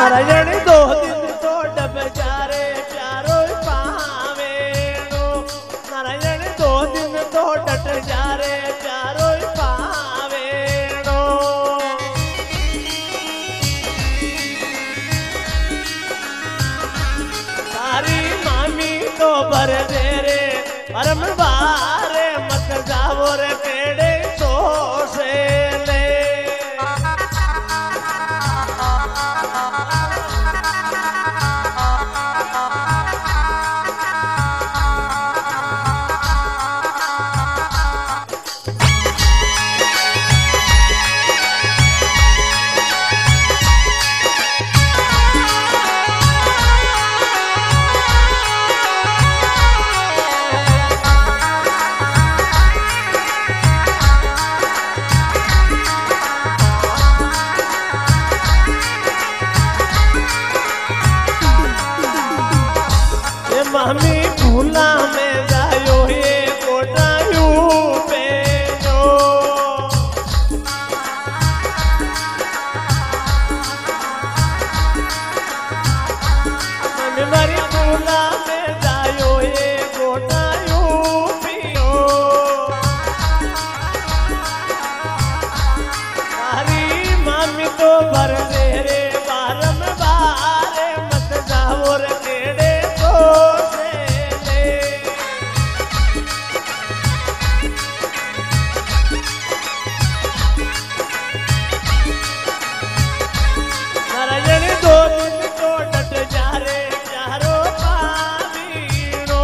नारायण दो दिन तो डब जा रे चारों पावेणो। नारायण दो दिन तो डट जा रे चारों पावेणो। सारी मामी तो भर दे रे परम बारे मत जावो रे पेड़े तो से ले। मामी भूला में जायो ये कोटायू पे जो। मामी मारी भूला में जायो ये कोटायू पियो। सारी मामी तो भर दे रे बारम बारे मत जाओ रे केड़े तो। नारायण दो दिन तो डट जा रे चारों पावीणो।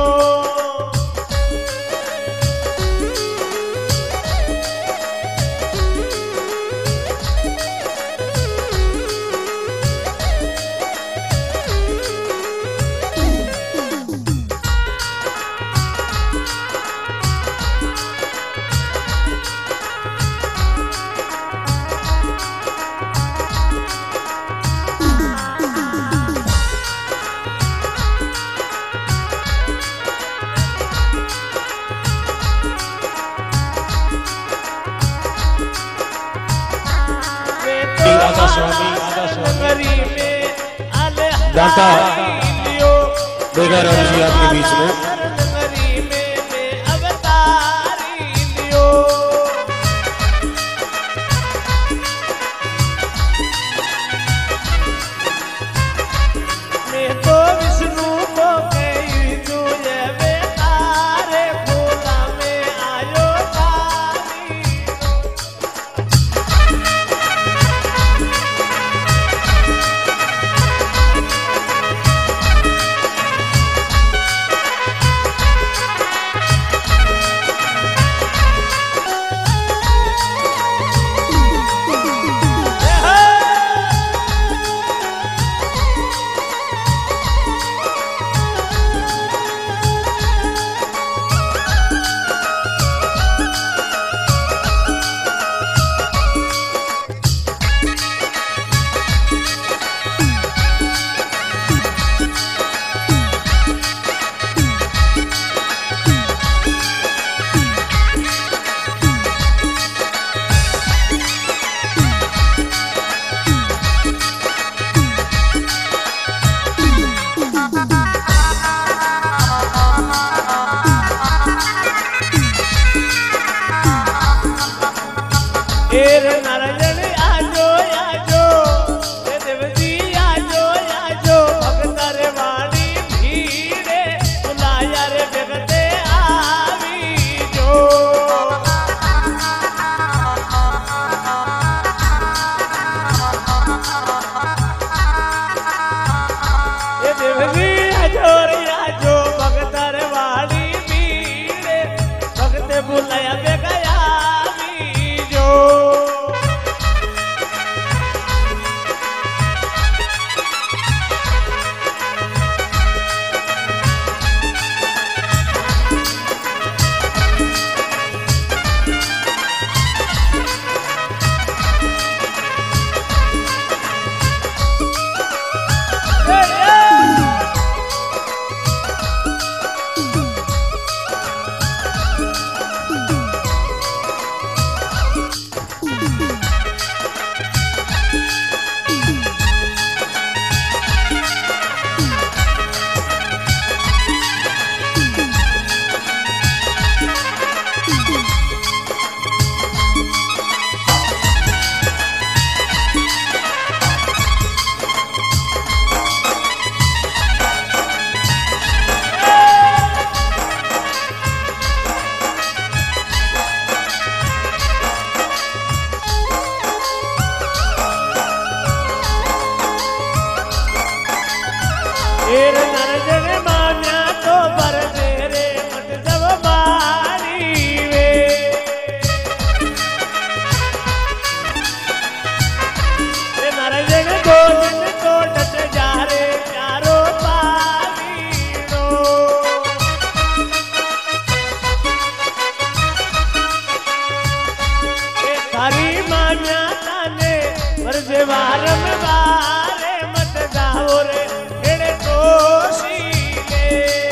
दाता बेगाराम जी आपके बीच में। मैं तो विष्णु को कही जो ये बेतारे भोला में आयो तारी। नारायण आजो आजो देवजी आजो आजो भगतर वाणी भीड़े बुलाया रे जगते आवी जो। देवजी आजो रे आजो भगतर वाणी भीड़े भगते बुलाया बेगया जो। आवो रे हेड़े तो सीले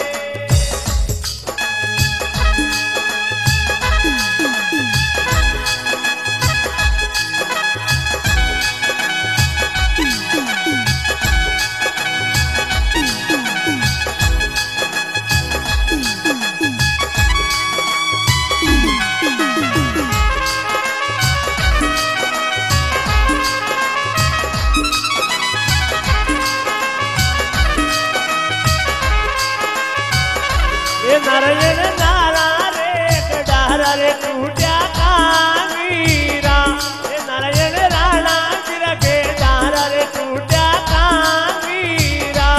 नारायण नारा रे कडारा रे टूटा कांगीरा नारायण राणा तेरा के डारा रे टूटा कांगीरा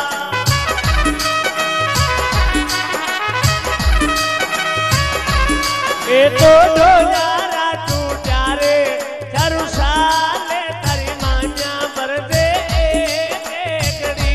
ए तो डोलारा टूटा रे चारू साले तारी मान्या मर दे एकड़ी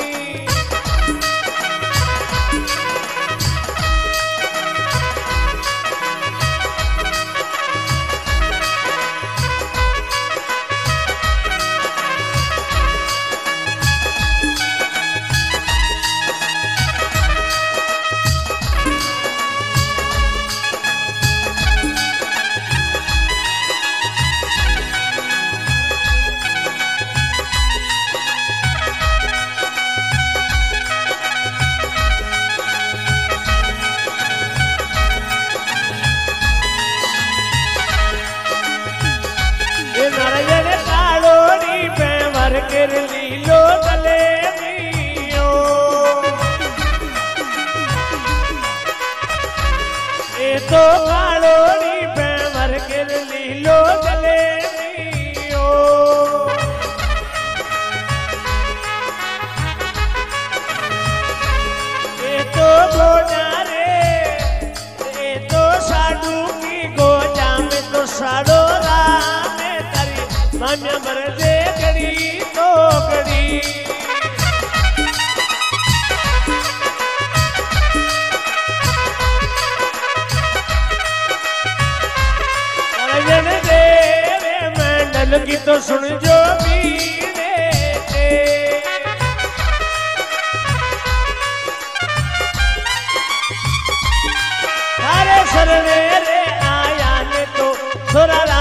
नारायण कालोड़ी पे वर कर लीलो गले मियो ए तो कालोड़ी पे वर कर लीलो गले मियो ए तो गोजा रे ए तो साडू की गोजा में तो साडो मान्या मर दे कड़ी तो कड़ी नारायण देवे मंडल की तो सुन जो बीने के थारे सरने रे आया ने तो सुररा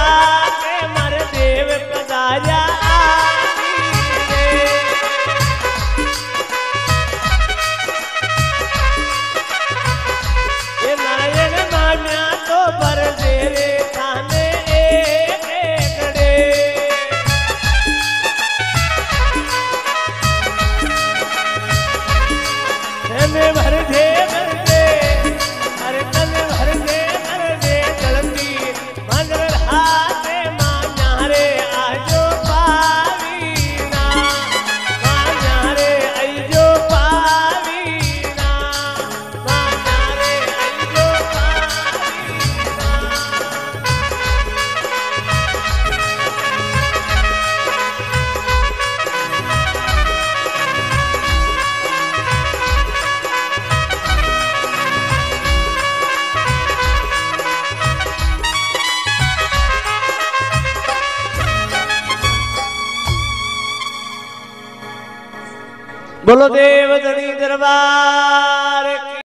भर दे अरे तन भर दे जल्दी मगर हाथे मान्या रे आजो पावीना मान्या रे आजो पावीना मान्या रे आजो पावीना बोलो देव धनी दरबार।